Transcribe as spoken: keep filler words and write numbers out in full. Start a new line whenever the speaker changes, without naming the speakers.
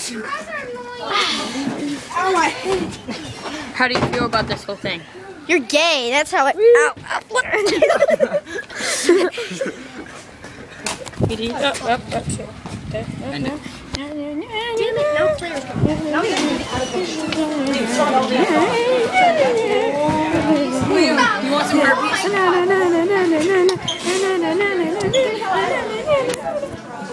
Oh, I hate it.
How do you feel about this whole thing?
You're gay. That's how it. Ow, ow, what?
And
No players. No,
you want some herpes?